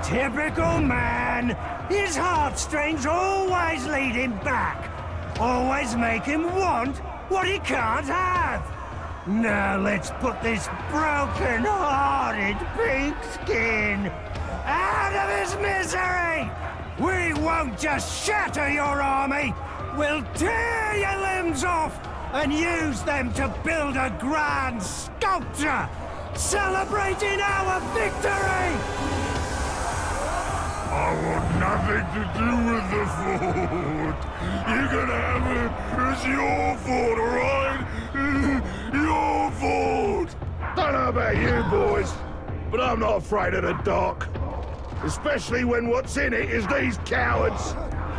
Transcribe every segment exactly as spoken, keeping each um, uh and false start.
Typical man. His heartstrings always lead him back. Always make him want what he can't have. Now let's put this broken-hearted pink skin out of his misery! We won't just shatter your army, we'll tear your limbs off and use them to build a grand sculpture celebrating our victory! I want nothing to do with the fort. You can have it. It's your fort, alright? Your fort. Don't know about you boys, but I'm not afraid of the dark. Especially when what's in it is these cowards.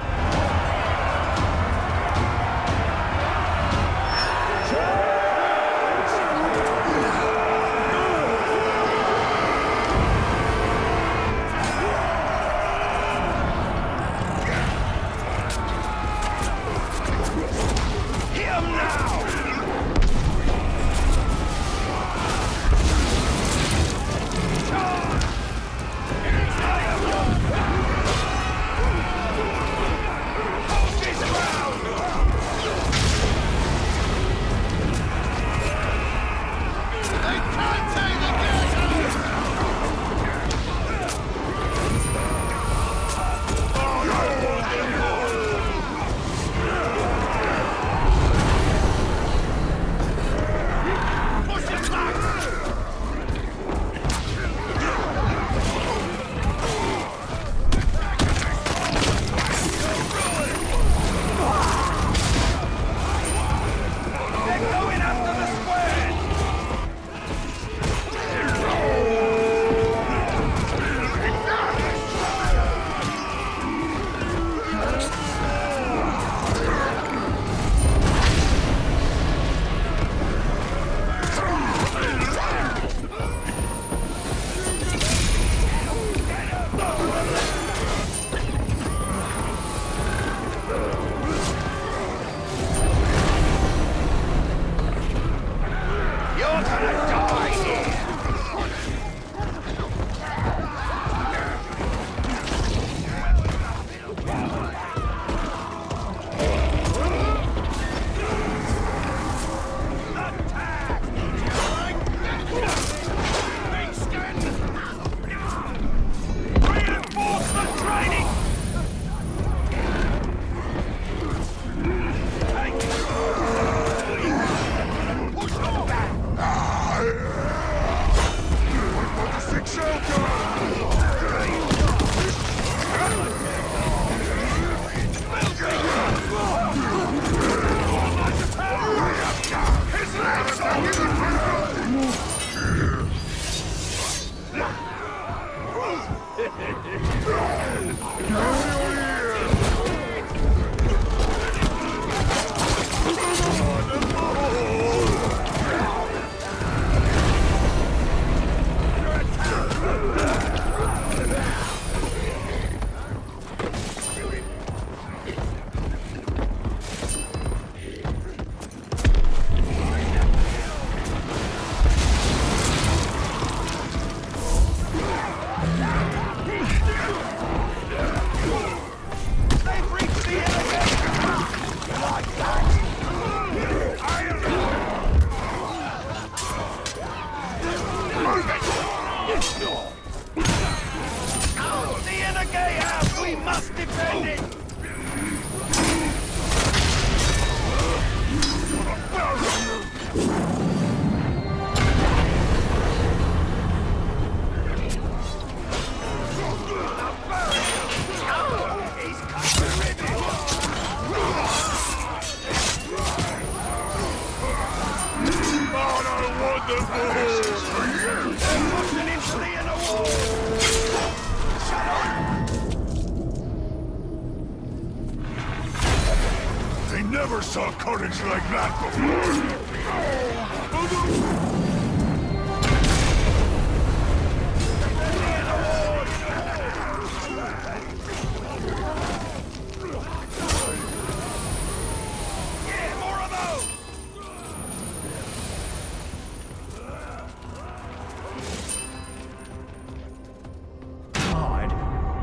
Never saw courage like that before!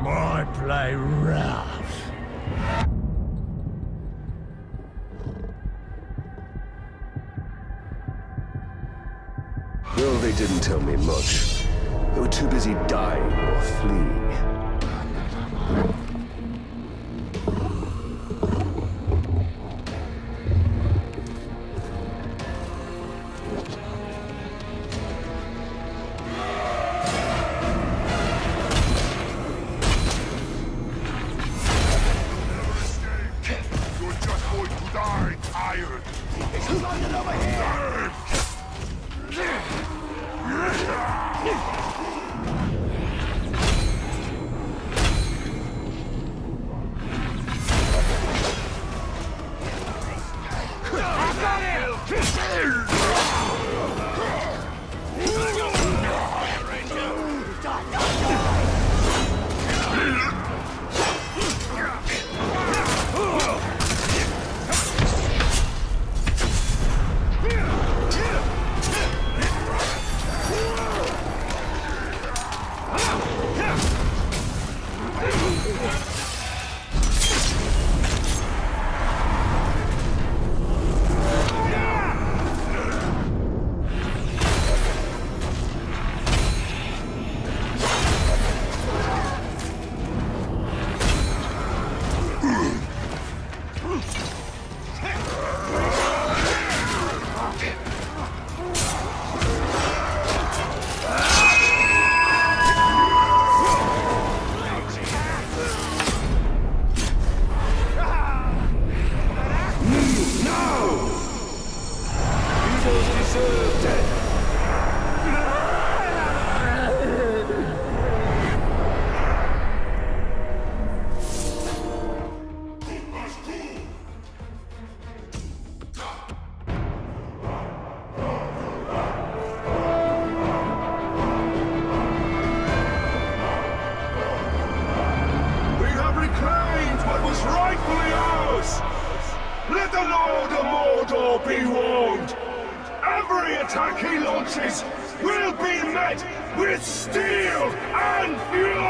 I play rough. Well, they didn't tell me much. They were too busy dying or fleeing. You're just going to die tired. It's London over here. Let the Lord of Mordor be warned! Every attack he launches will be met with steel and fury!